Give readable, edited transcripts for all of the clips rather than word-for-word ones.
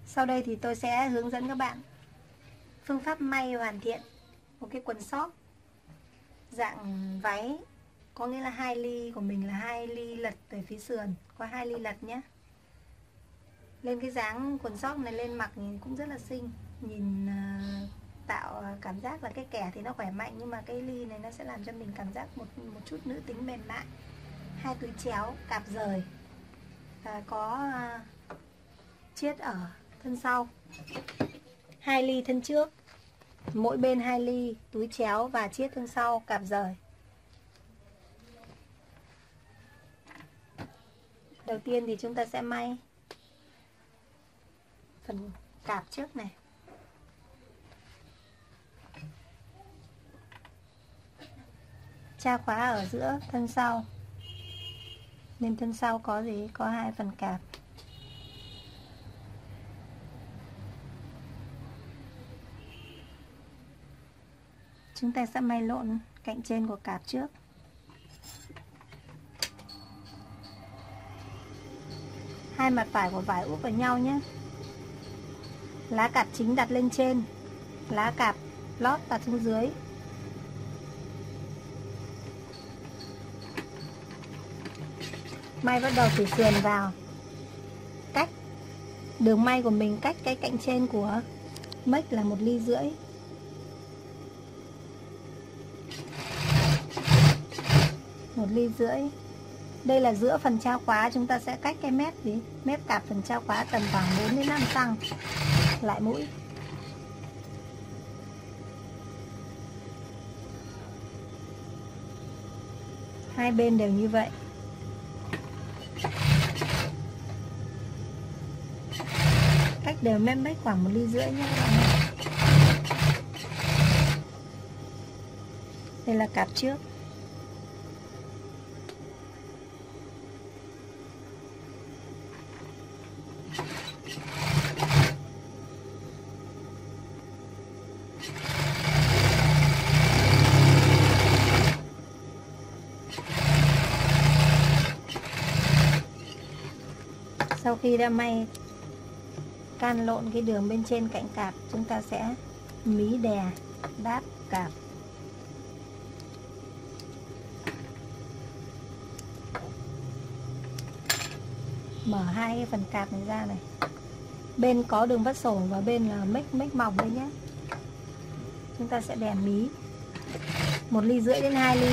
Sau đây thì tôi sẽ hướng dẫn các bạn phương pháp may hoàn thiện một cái quần sót dạng váy, có nghĩa là 2 ly của mình là 2 ly lật về phía sườn, có 2 ly lật nhé. Lên cái dáng quần sót này lên mặc nhìn cũng rất là xinh, nhìn tạo cảm giác là cái kẻ thì nó khỏe mạnh, nhưng mà cái ly này nó sẽ làm cho mình cảm giác một chút nữ tính mềm mại. 2 túi chéo cạp rời, có chiết ở thân sau, 2 ly thân trước, mỗi bên 2 ly, túi chéo và chiết thân sau, cạp rời. Đầu tiên thì chúng ta sẽ may phần cạp trước này. Tra khóa ở giữa thân sau, nên thân sau có gì? Có 2 phần cạp. Chúng ta sẽ may lộn cạnh trên của cạp trước. Hai mặt phải của vải úp vào nhau nhé. Lá cạp chính đặt lên trên, lá cạp lót đặt xuống dưới. May bắt đầu từ sườn vào, cách đường may của mình cách cái cạnh trên của mếch là 1,5 ly. 1,5 ly. Đây là giữa phần trao khóa, chúng ta sẽ cách cái mép gì? Mép cạp phần trao khóa tầm khoảng 4 đến 5 cm lại mũi. Hai bên đều như vậy. Cách đều mép mếch khoảng 1,5 ly nhé các bạn. Đây là cạp trước. Sau khi đã may can lộn cái đường bên trên cạnh cạp, chúng ta sẽ mí đè đáp cạp. Mở 2 cái phần cạp này ra này. Bên có đường vắt sổ và bên là mếch mỏng đấy nhé. Chúng ta sẽ đè mí 1,5 ly đến 2 ly.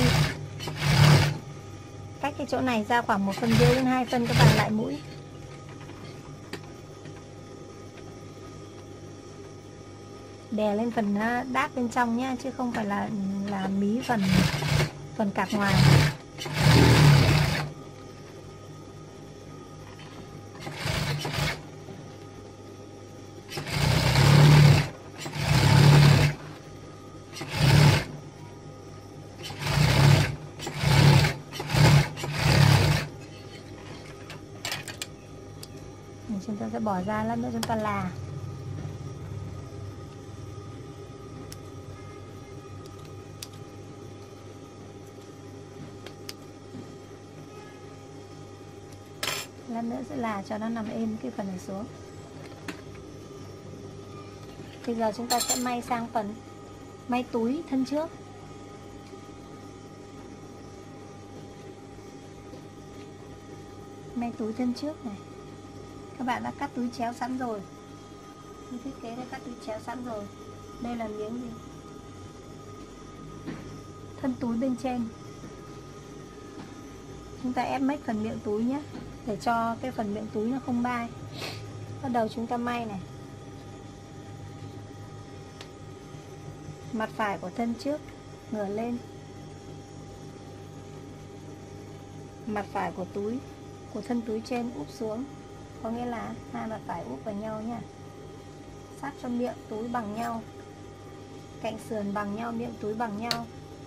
Cách cái chỗ này ra khoảng 1,5 đến 2 phân, các bạn lại mũi. Đè lên phần đáp bên trong nhé, chứ không phải là mí phần cạp ngoài. Chúng ta sẽ bỏ ra, lát nữa chúng ta là. Lát nữa sẽ là cho nó nằm êm cái phần này xuống. Bây giờ chúng ta sẽ may sang phần may túi thân trước. May túi thân trước này. Các bạn đã cắt túi chéo sẵn rồi. Thiết kế đã cắt túi chéo sẵn rồi. Đây là miếng gì? Thân túi bên trên. Chúng ta ép mếch phần miệng túi nhé, để cho cái phần miệng túi nó không bay. Bắt đầu chúng ta may này. Mặt phải của thân trước ngửa lên. Mặt phải của túi, của thân túi trên úp xuống. Có nghĩa là hai mặt phải úp vào nhau nha. Sát cho miệng túi bằng nhau, cạnh sườn bằng nhau, miệng túi bằng nhau.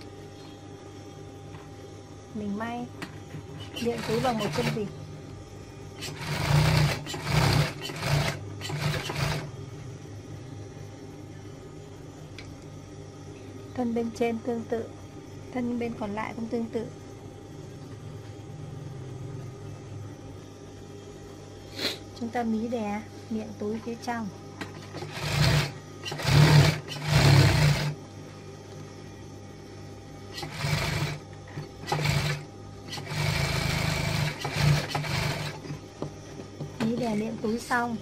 Mình may miệng túi bằng một chân vịt. Thân bên trên tương tự, thân bên còn lại cũng tương tự. Chúng ta mí đè miệng túi phía trong. Ní đè miệng túi xong,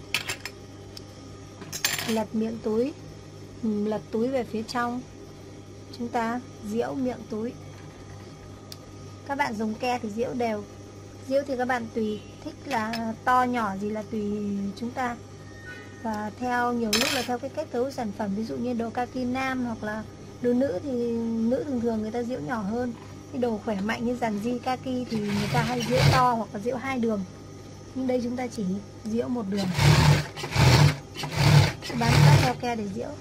lật miệng túi, lật túi về phía trong, chúng ta giễu miệng túi. Các bạn dùng ke thì giễu đều, giễu thì các bạn tùy thích là to nhỏ gì là tùy chúng ta, và theo nhiều lúc là theo cái kết cấu sản phẩm. Ví dụ như đồ kaki nam hoặc là đồ nữ thì nữ thường thường người ta giễu nhỏ hơn. Cái đồ khỏe mạnh như dàn di kaki thì người ta hay giễu to hoặc là giễu 2 đường, nhưng đây chúng ta chỉ giễu 1 đường. Bám sát theo ke để giễu.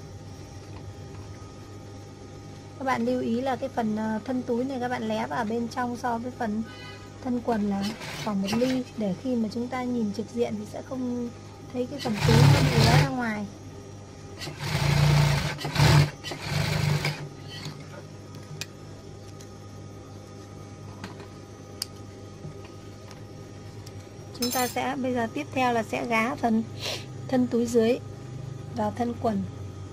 Các bạn lưu ý là cái phần thân túi này các bạn lé vào bên trong so với phần thân quần là khoảng 1 ly, để khi mà chúng ta nhìn trực diện thì sẽ không thấy cái phần túi nó bị lé ra ngoài. Chúng ta sẽ bây giờ tiếp theo là sẽ gá phần thân túi dưới vào thân quần.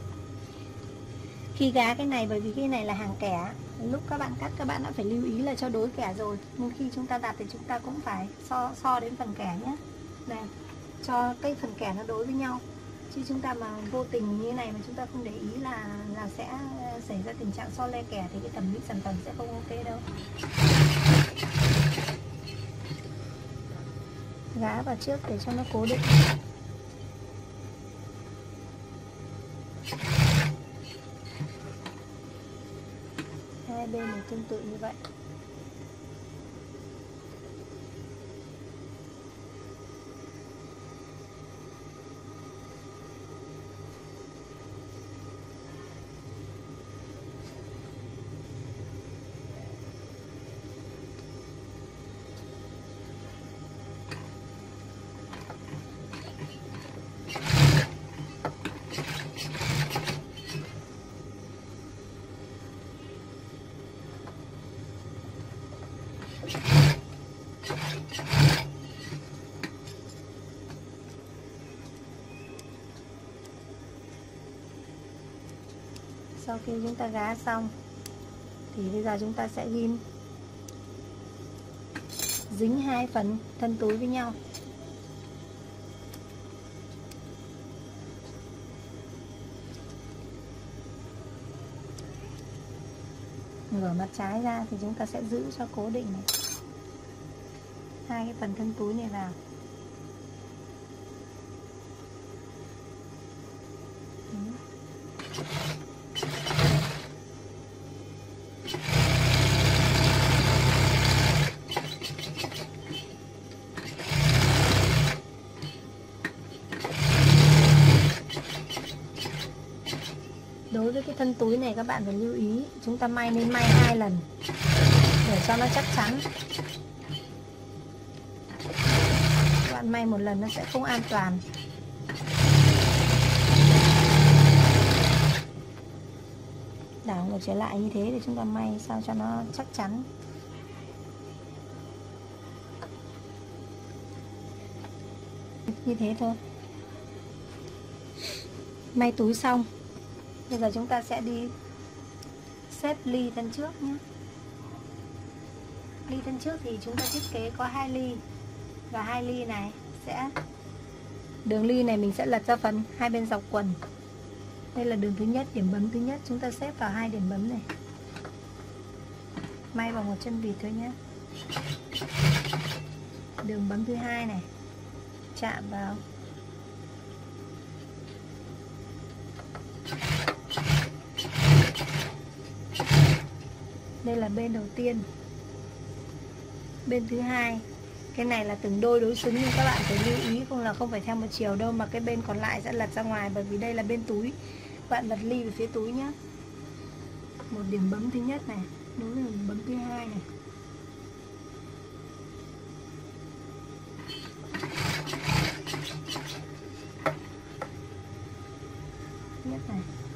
Khi gá cái này, bởi vì cái này là hàng kẻ, lúc các bạn cắt các bạn đã phải lưu ý là cho đối kẻ rồi, nhưng khi chúng ta đặt thì chúng ta cũng phải so đến phần kẻ nhé. Này, cho cái phần kẻ nó đối với nhau, chứ chúng ta mà vô tình như này mà chúng ta không để ý là sẽ xảy ra tình trạng so le kẻ, thì cái thẩm mỹ sản phẩm sẽ không ok đâu. Gá vào trước để cho nó cố định. Hai bên này tương tự như vậy. Sau khi chúng ta gá xong thì bây giờ chúng ta sẽ ghim dính hai phần thân túi với nhau. Ngửa mặt trái ra thì chúng ta sẽ giữ cho cố định này, hai cái phần thân túi này vào. Đối với cái thân túi này các bạn phải lưu ý, chúng ta may nên may 2 lần để cho nó chắc chắn. Các bạn may 1 lần nó sẽ không an toàn. Đảo ngược trở lại như thế để chúng ta may sao cho nó chắc chắn. Như thế thôi. May túi xong, bây giờ chúng ta sẽ đi xếp ly thân trước nhé. Ly thân trước thì chúng ta thiết kế có 2 ly, và 2 ly này sẽ, đường ly này mình sẽ lật ra phần hai bên dọc quần. Đây là đường thứ nhất, điểm bấm thứ nhất, chúng ta xếp vào 2 điểm bấm này. May vào một chân vịt thôi nhé. Đường bấm thứ hai này chạm vào. Đây là bên đầu tiên. Bên thứ hai, cái này là từng đôi đối xứng, nhưng các bạn phải lưu ý không phải theo một chiều đâu, mà cái bên còn lại sẽ lật ra ngoài, bởi vì đây là bên túi. Bạn lật ly về phía túi nhé. Một điểm bấm thứ nhất này đối với điểm bấm thứ hai này. Nhất này.